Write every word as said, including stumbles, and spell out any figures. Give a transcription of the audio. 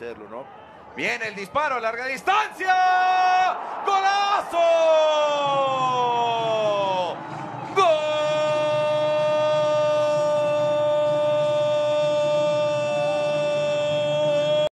hacerlo, ¿no? Viene el disparo a larga distancia.